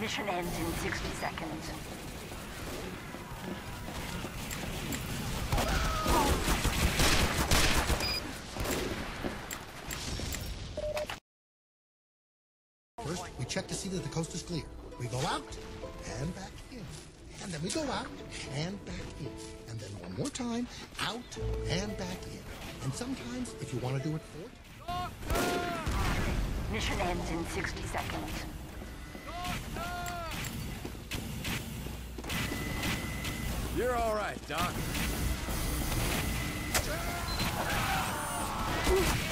Mission ends in 60 seconds. First, we check to see that the coast is clear. We go out and back in. And then we go out and back in. And then one more time, out and back in. And sometimes, if you want to do it four... Mission ends in 60 seconds. You're all right, Doc.